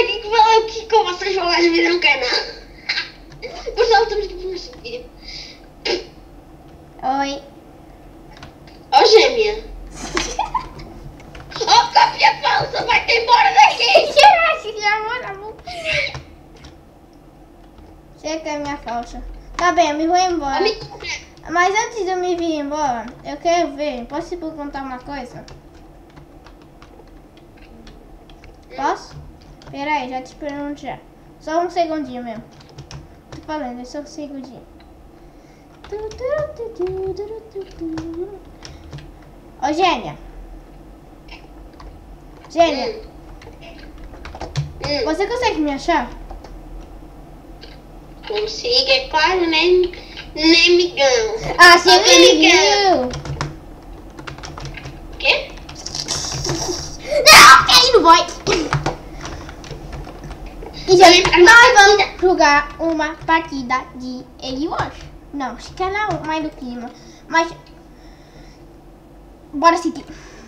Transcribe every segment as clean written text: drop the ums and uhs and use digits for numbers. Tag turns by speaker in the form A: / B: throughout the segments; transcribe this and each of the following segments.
A: tenho que falar aqui com vocês vão às vezes no canal. Pessoal, estamos aqui para um vídeo.
B: Oi.
A: Ó gêmea. Ó cópia falsa, vai-te embora daqui.
B: Que namoro. Você que é minha falsa. Tá bem, eu me vou embora. Mas antes de eu me vir embora, eu quero ver. Posso te perguntar uma coisa? Posso? Pera aí, já te pergunto já. Só um segundinho mesmo. Tô falando, é só um segundinho. Ô, Gênia. Gênia. Você consegue me achar?
A: Consigo, é claro, nem migão.
B: Ah, você me viu.
A: O quê?
B: Não, aí não vai. E já, nós vamos jogar uma partida de Egg Wars. Não, acho que é não, mais do clima. Mas, bora City.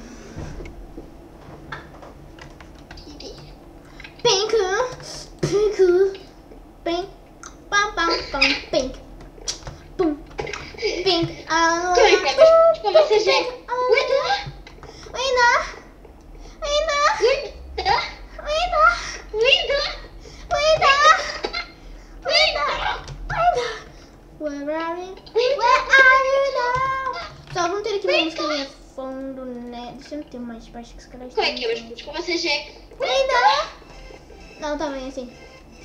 B: Pink, pink, pink, pam, pam, pam, pink, pum, pink.
A: Como você já?
B: Where are you now? Só vamos ter aqui uma música no fundo, né? Deixa eu ter mais baixo que os caras.
A: Como é que eu escuto com você já?
B: Não, tá bem assim.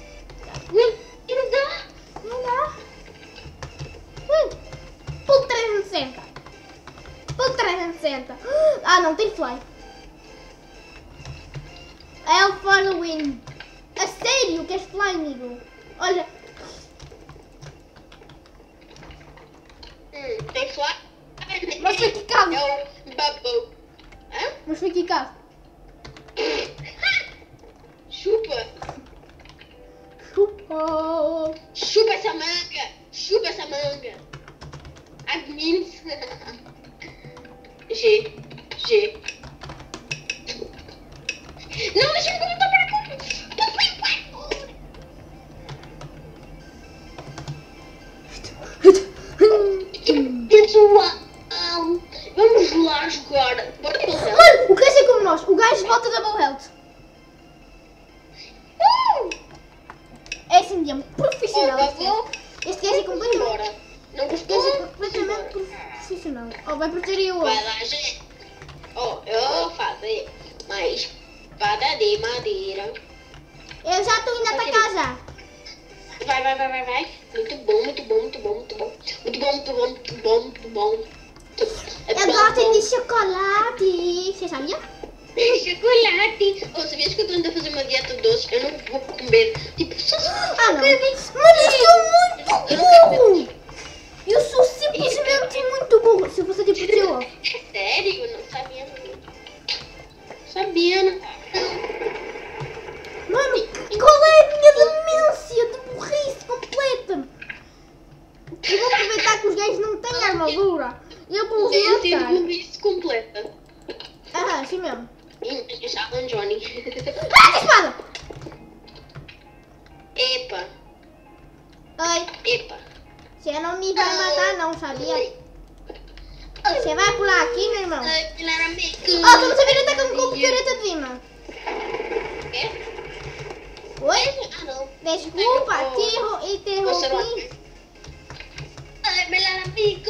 B: Pulo 360. Pulo 360. Ah, não, tem fly. É o following. É sério, queres fly, amigo? Olha.
A: Tem fly?
B: Mas foi quicado.
A: É o bubble. Hã?
B: Mas foi quicado.
A: Chupa.
B: Chupa.
A: Chupa essa manga. Chupa essa manga. Admins. G. Não, deixa eu contar para cá. Pessoal, vamos lá jogar. Bora fazer.
B: Olha, o gajo é como nós. O gajo volta da Double Health. É assim mesmo, profissional. Este gajo é completamente...
A: Não
B: Este
A: gostou?
B: gajo é completamente profissional. Oh, vai proteger eu.
A: Vai lá, gente. Ó, eu vou fazer uma espada de madeira.
B: Eu já tô indo atacar já.
A: Vai. Muito bom.
B: Eu gosto de chocolate. Você sabia?
A: Chocolate. Oh, sabias que eu tô indo fazer uma dieta doce? Eu não vou comer. Tipo, só
B: Ah, não. Mano, eu sou muito burro. Eu sou simplesmente muito burro. Se você tipo teu.
A: É sério? Não sabia. Sabia, não.
B: Mano, qual é a minha demência de burrice completa? Eu vou aproveitar que os gays não têm armadura. Eu vou os
A: Eu tenho
B: matar.
A: burrice completa.
B: Ah, assim mesmo.
A: Já um Johnny.
B: Ah, espada!
A: Epa.
B: Oi. Você não me vai matar não, sabia? Você vai pular aqui, meu irmão? Ó, tu não sabia atacando com picareta de lima.
A: Quê?
B: Oi?
A: Ah, não.
B: Desculpa, te interrompi.
A: Ai, melhor amigo.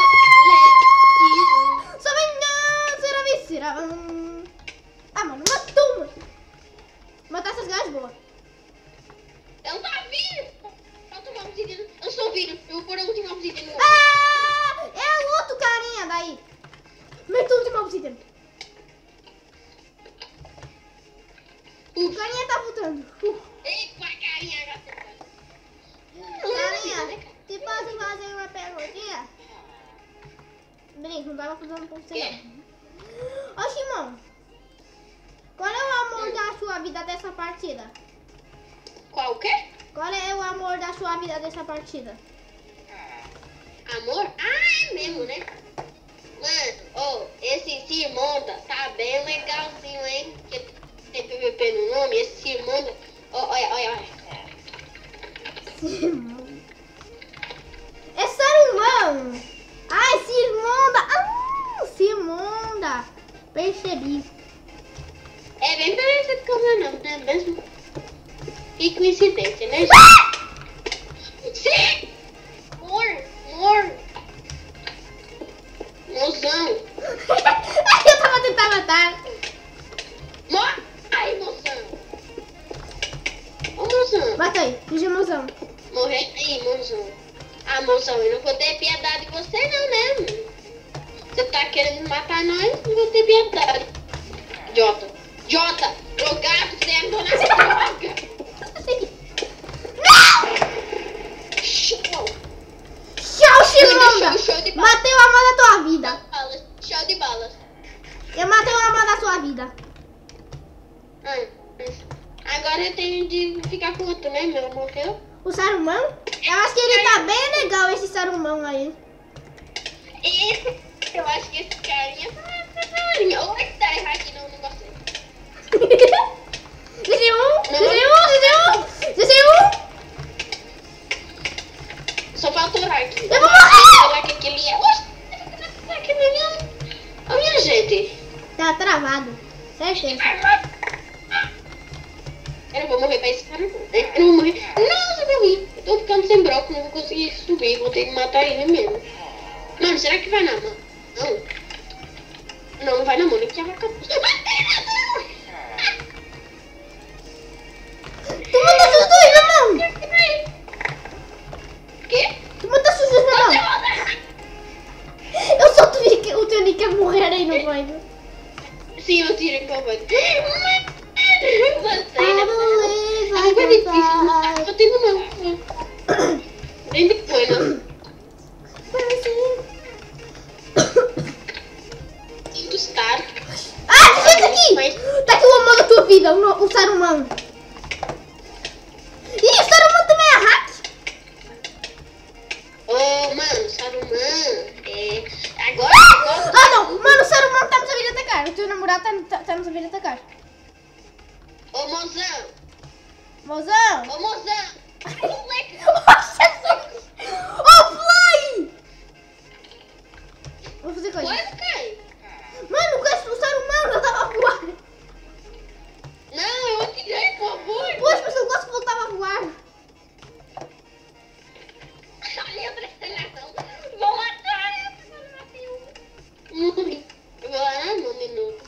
B: Só vingança era visceral. Ah, mano, matou-me. Matar essas gajas boas.
A: Eu tá vindo. Falta uma obsidiana. Eu estou vindo. Eu vou pôr a última obsidiana.
B: Ah, é o outro carinha daí. Mete a última obsidiana. O carinha tá voltando.
A: Epa, carinha.
B: Carinha, te posso fazer uma perguntinha? Brinco, não tava fazendo por você. Ô, Simão, qual é o amor da sua vida dessa partida?
A: Qual o quê?
B: Qual é o amor da sua vida dessa partida?
A: Amor? Ah, é mesmo, né? Mano, esse Simonda tá bem legalzinho, hein? Porque tem PVP no nome. Esse Simonda Olha.
B: É Saruman. Ai, Simonda. Percebi.
A: É bem parecido com o meu nome, não é mesmo? Que coincidência, né, gente? Sim! Mozão!
B: Eu tava tentando matar.
A: Ai, mozão! Ô, mozão!
B: Mata aí, fugiu, mozão.
A: Morrer aí, mozão. Ah, mozão, eu não vou ter piedade de você não, né? Você tá querendo matar nós, não vou ter piedade. Jota, drogado, você é dona droga!
B: Show, Simonda.
A: Show de balas.
B: Matei o amor da tua vida.
A: Show de balas.
B: Eu matei o amor da sua vida.
A: Agora eu tenho de ficar com outro, né, meu? Morreu?
B: O Saruman? Eu acho que ele tá bem legal, esse Saruman aí.
A: Eu acho que esse carinha tá carinha. Ou é que tá errado aqui, não gostei.
B: Desceu.
A: Só falta o Hack.
B: Eu vou morrer!
A: Que ele é. Oxe, aqui na minha gente.
B: Tá travado. Certeza.
A: Eu não vou morrer pra esse cara, não. Eu não vou morrer. Não, eu morri. Eu tô ficando sem broco, não vou conseguir subir. Vou ter que matar ele mesmo. Mano, será que vai na mão? Não vai na mão, nem que já vai acabar.
B: Tu matou seus dois na mão.
A: Quê?
B: Tu matou seus dois na mão. Eu só vi o teu Nick ia morrer aí no banho.
A: Sim, eu tirei com a voz. Lancei na mão. Ai, foi difícil lutar. Eu tenho mão. Bem depois, não. Sinto estar.
B: Ah, chega aqui! Tá aqui o amor da tua vida, o Saruman. Ih, o Saruman também é hack.
A: Ô, mano, Saruman. Agora.
B: Ah, não! Mano, o Saruman tá nos a vir atacar. O teu namorado tá nos a vir atacar.
A: Ô, mozão.
B: Mozão!
A: Ô, mozão. Ai, moleque.
B: Oh, Fly! Vou fazer coisa.
A: Pode cair.
B: Mano, o Saruman eu tava voando.
A: Não, eu atirei, por favor.
B: Poxa, mas eu gosto que voltava a voar.
A: Olha, eu prestei na mão. Vou matar. Morri. Eu vou lá na mão de novo.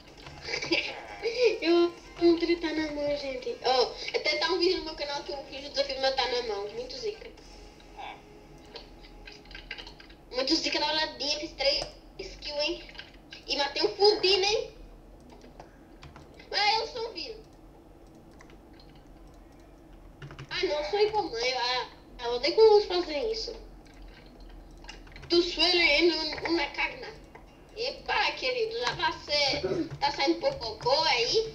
A: Eu vou tretar na mão, gente. Ó, até tá um vídeo no meu canal que eu fiz o desafio de matar na mão. Muito zica. Muito zica na oladinha. Fiz 3 kills, hein? E matei um fudino, hein? Mas eu sou um vírus. Ah, não, sou igual mãe. Eu odeio como vamos fazer isso. Tu suele uma cagna. Epa, querido, já tá saindo cocô aí?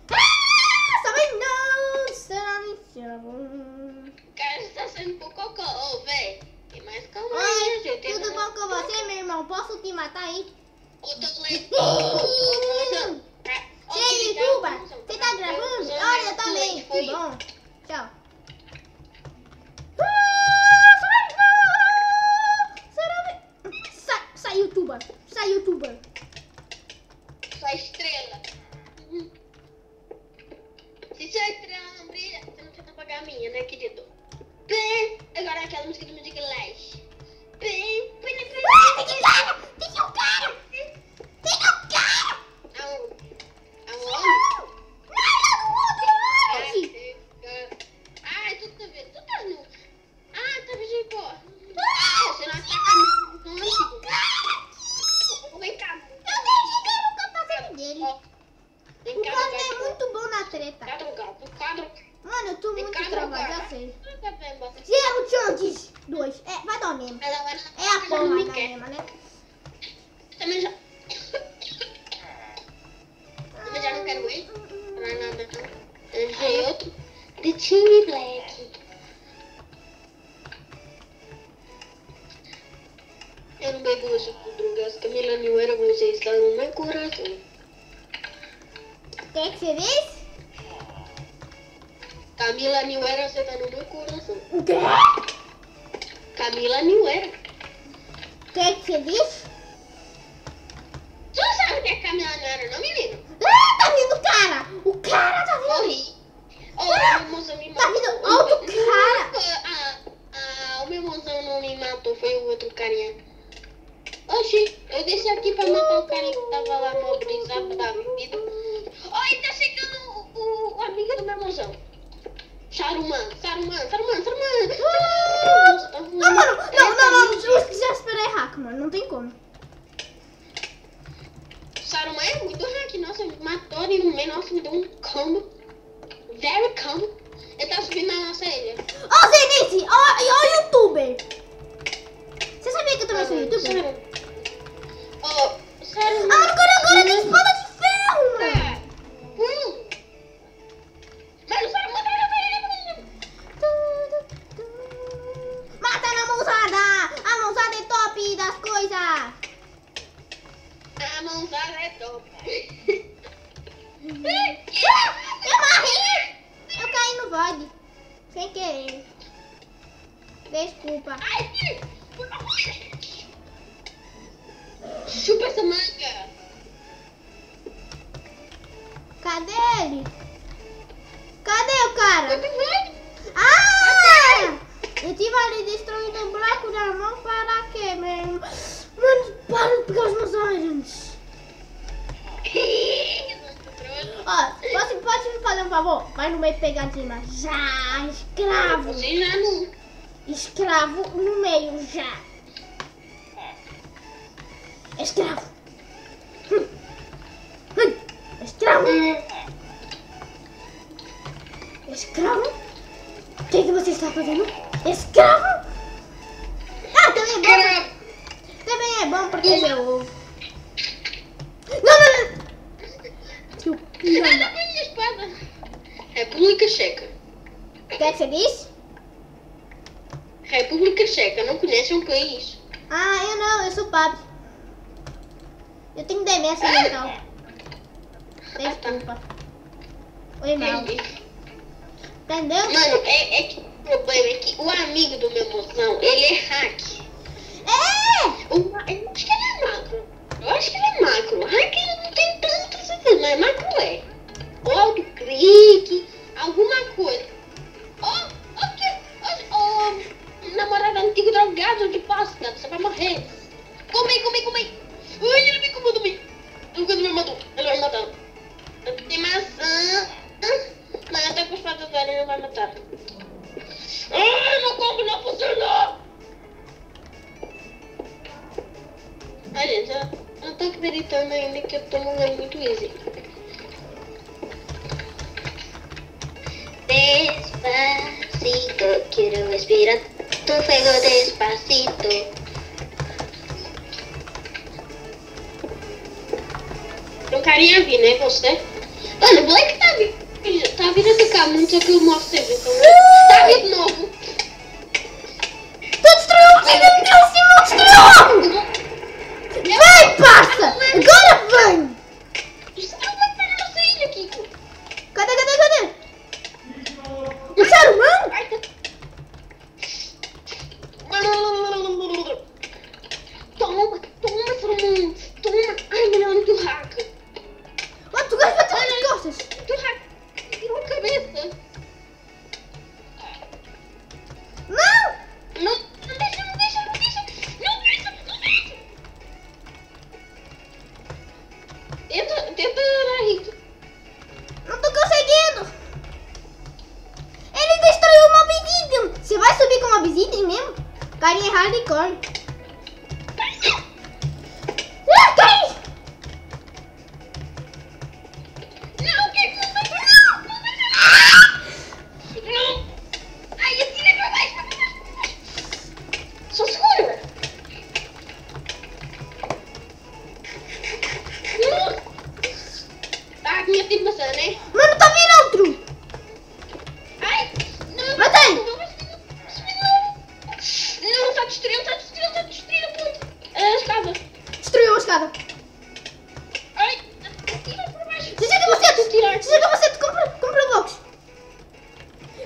A: Cara, tá saindo cocô. Ô, véi, tem mais calma aí, gente. Tem
B: Tudo bom com você, meu irmão? Posso te matar aí?
A: Ô, tô lendo.
B: Ei, youtuber, você tá gravando? Olha, eu também. Que bom. Tchau. Sai, youtuber. Sai, youtuber.
A: Sua estrela. Se sua estrela não brilha, você não precisa pagar a minha, né, querido? Bem, agora aquela música do Music Lash. Bem,
B: Tem que o cara! Tem que o cara! Tem que o cara!
A: Aonde?
B: Longe!
A: Ai, tu tá vendo? Tu tá nu. Ah, tá vendo, pô. Você não ataca no Vem cá.
B: Eu deixei o capacete dele.
A: Vem
B: O
A: cá,
B: cara é muito bom na treta.
A: quadro.
B: Mano, eu tô muito travado, já sei.
A: Tá vendo, bota.
B: Zero chances. 2. Vai dar mesmo. É a porra da mesma, né?
A: Também já. Também já não quero ele. Não é nada, não. Errei outro. The Team Black. Eu não bebo hoje com drogas. Camila Niuera, você está no meu coração.
B: O que você disse?
A: Camila Newera, você tá no meu coração.
B: O quê?
A: Camila Newera.
B: O que você disse?
A: Tu não sabe o que é Camila Newera, não, menino?
B: Ah, tá vindo o cara! O cara tá vindo!
A: Corri. O meu mozão me matou.
B: Tá vindo outro cara!
A: O meu mozão não me matou, foi o outro carinha. Oxi, eu desci aqui pra matar o carinha que tava lá no brisado da vida. Oi, tá chegando o amigo do meu mozão. Saruman. Nossa, tá ruim.
B: Não, mano, não, já esperei hack, mano, não tem como.
A: Saruman é muito hack, nossa, matou ali no meio, nossa, me deu um combo. Very combo. Ele tá subindo na nossa ilha.
B: Ó, Zenice, ó o youtuber. Você sabia que eu também sou youtuber?
A: Saruman.
B: Ah, agora tem espada de ferro, mano.
A: Mas o Saruman tá
B: Mata na mãozada! A mãozada é top das coisas!
A: a mãozada é top.
B: Eu morri! Eu caí no void. Sem querer. Desculpa.
A: Ai, chupa essa manga.
B: Cadê ele? Cadê o cara?
A: Outro vai.
B: Ah! Eu tive ali destruindo o bloco da mão para quê, mesmo? Mano, para de pegar os meus irons. Ó, pode me fazer um favor? Vai no meio pegar de cima. Já, escravo.
A: Você já não.
B: Escravo no meio, já. Escravo. Escravo. Escravo? O que você está fazendo? Escravo? Ah, também é bom proteger o ovo. Não.
A: Nada com minha espada. República Checa.
B: O que você disse?
A: República Checa, não conhece um país?
B: Ah, eu não, eu sou pobre. Eu tenho demência mental. Desculpa. Oi, mal. Entendeu?
A: Mano, é que o problema é que o amigo do meu mozão, ele é hack. Eu acho que ele é macro. Hack ele não tem tanta certeza, mas macro é. Ou autoclick, alguma coisa. Namorado antigo drogado de pasta, você vai morrer. Come. Ai, ele me incomodou. Ele me matou. Ele vai me matar. Tem maçã. Mas até com espada velha ele não vai matar. Ai, meu combo não funcionou. Ai, gente, eu não tô acreditando ainda que eu tô morrendo muito easy. Despacito, quiero respirar tu fuego despacito. Um carinha vi, né, você? Mano, o Black tá vindo tocar muito, só que eu mostro você viu. Tá vindo de novo.
B: Tu destruiu o Simão destruiu! Vem, parça! Agora vem!
A: Você não vai estar na nossa ilha, Kiko.
B: Cadê? O Saruman?
A: Toma, Saruman. Toma. Ai, melhor do hack.
B: Mano, tu gosta de bater nas costas?
A: Do hack. Virou a cabeça.
B: Não!
A: Não deixa. Não deixa. Tenta dar rico.
B: Não tô conseguindo! Ele destruiu uma obsidian! Você vai subir com uma obsidian mesmo? Carinha hardcore. Ah, cai!
A: Não, que você vai fazer? Não! Ai, eu tirei pra baixo! Só segura! Tá, minha tem maçã, né?
B: Mano, tá vindo outro!
A: Ai! Não!
B: Mata ele!
A: Não, tá destruindo muito! É a escada!
B: Destruiu a escada!
A: Ai! Tira pra baixo!
B: Desliga você! Compra blocos!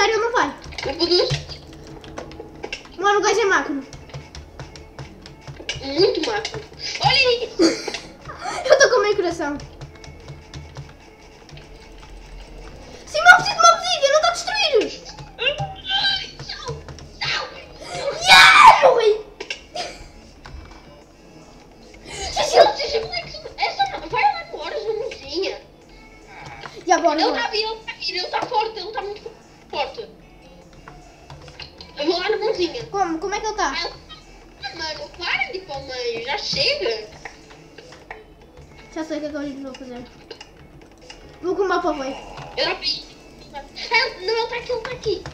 B: sério, não vai.
A: Eu produzo
B: Mano, o gajo é máquina.
A: muito máquina. Olha isso.
B: Eu tô com meio coração. Sim, não preciso de uma obsidian, não está a destruir. Yeah, morri.
A: Essa vai lá embora, essa mãozinha.
B: E agora?
A: Ele tá vindo, ele tá forte, ele tá muito forte. Eu vou lá na mãozinha.
B: Como é que ele tá?
A: Mano, para de ir pra mãe, já chega.
B: Já sei o que é que eu vou fazer. Vou com o mapa, vai.
A: Eu não vi. Não, ele tá aqui.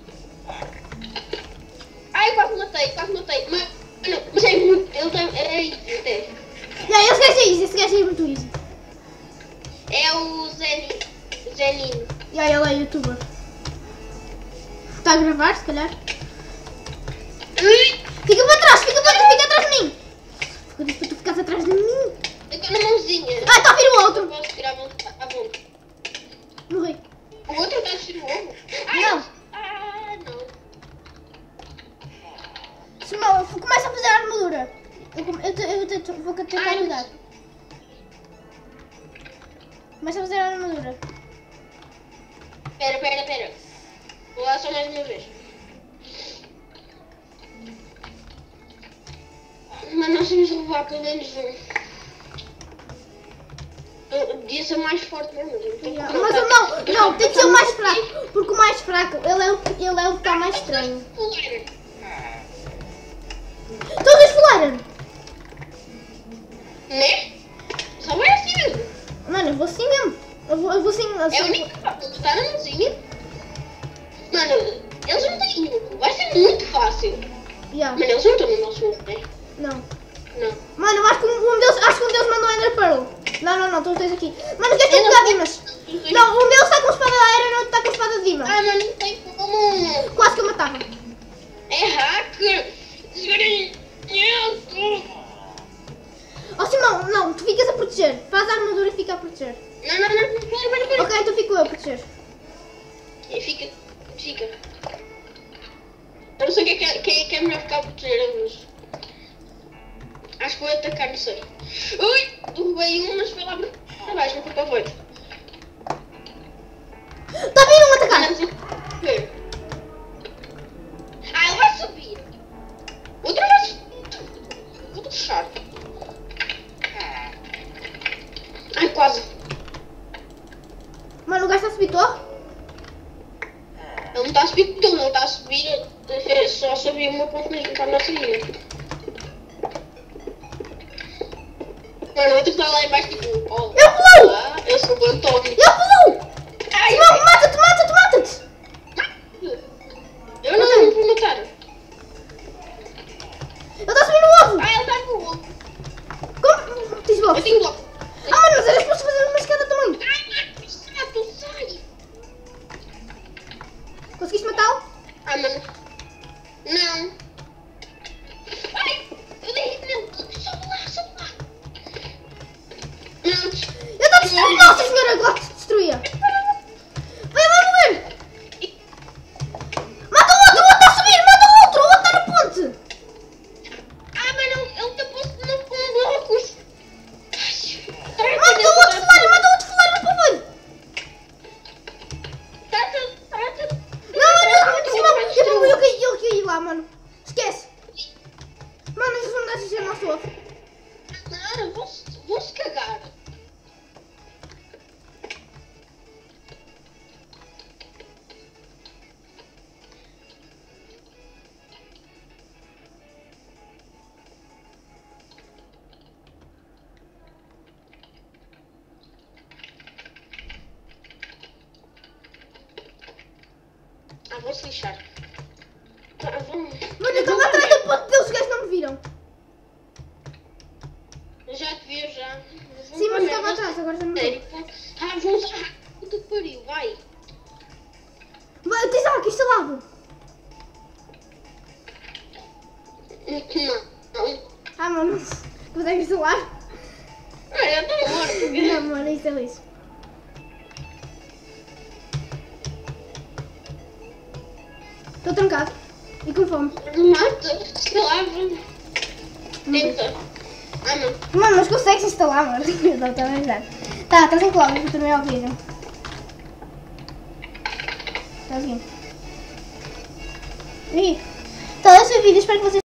A: Ai, quase matei. Mas é muito. Ele tá. É easy até.
B: E aí, esse gajo é muito easy.
A: É o Zenino.
B: E aí, ele é youtuber. Está a gravar, se calhar? Fica para trás, fica atrás de mim. Eu disse para tu ficares atrás de mim.
A: Eu tô na mãozinha.
B: Ah, está a vir o
A: Eu
B: outro.
A: posso tirar a mão.
B: Morri.
A: O outro tá assistindo o ovo?
B: Não.
A: Não.
B: Simão, começa a fazer a armadura. Vou tentar cuidar. Começa a fazer a armadura.
A: Pera. Vou lá só mais uma vez. Mas nós temos que levar pelo menos um. Eu devia ser mais forte mesmo.
B: Mas não, tem que ser o mais fraco. Porque o mais fraco, ele é o que está mais estranho. Todos falaram.
A: Né? Só vai assim mesmo.
B: Mano, eu vou assim mesmo. Eu vou assim.
A: É o único que tá na mãozinha. Mano, eles não têm. Vai ser muito fácil.
B: Yeah.
A: Mano, eles não estão no nosso mundo, né?
B: Não.
A: Não.
B: Mano, eu acho que um deles mandou Ender Pearl. Não, estão os dois aqui. Mano, queres ter um bocado de Dimas? Não, um deles está com a espada da Iron e o outro está com a espada de Dimas.
A: Mano, não tem como.
B: Quase que eu matava.
A: É hacker.
B: Oh Simão, não, tu ficas a proteger. Faz a armadura e fica a proteger.
A: Não, pera.
B: Ok, então fico eu a proteger.
A: Fica. Eu não sei quem é melhor ficar a proteger, mas... Acho que vou atacar, não sei. Ui, derrubei um, mas foi lá para baixo, não foi para fora.
B: Está vindo um atacar.
A: Ele vai subir. Outra vez. Vou deixar. Ai, quase.
B: Mano, o gajo está a subir torre?
A: Ele não está a subir tudo, ele está a subir. Só subir uma ponto mesmo para a nossa ilha. Mano, o outro está lá embaixo tipo. Oh,
B: Eu pulou!
A: Eu sou o Antônio.
B: Ele pulou! Simão, mata-te!
A: Eu não vou matar.
B: Ele está a subir no ovo!
A: Ele está no ovo.
B: Como? Tens bloco?
A: Eu tenho bloco.
B: Mano, mas era suposto fazer uma escada também.
A: Mano, sai.
B: Conseguiste matá-lo?
A: Mano. Não. Ai, eu dei hit nele. Sobe lá. Não.
B: Ele está a destruir! Nossa senhora, agora se destruía. Vai lá morrer! Mata o outro está a subir! Mata o outro está no ponte!
A: Mano, ele está posto com blocos.
B: Mata o outro fuleiro, por favor! Não, eu caí lá, mano. Esquece. Mano, eles vão dar xixi no nosso ovo.
A: Não, vou se cagar. Vou se lixar. Vamos.
B: Mano, eu estava atrás do ponto deles, os gajos não me viram.
A: Eu já te vi, já.
B: Sim, mas estava atrás, agora já não estou.
A: Vou usar. Puta que pariu, vai.
B: Tens água instalado.
A: Não.
B: Mano, consegue instalar?
A: Eu estou morto.
B: Não, mano, isso é lixo. Tô trancado. E com fome.
A: Mata, instalar. Tenta. Ah, não.
B: Mano, mas consegue se instalar, mano. Não, tá verdade. Tá, tá sem cloud, vou terminar o vídeo. Tá seguindo. Ih. Então esse é o vídeo, espero que vocês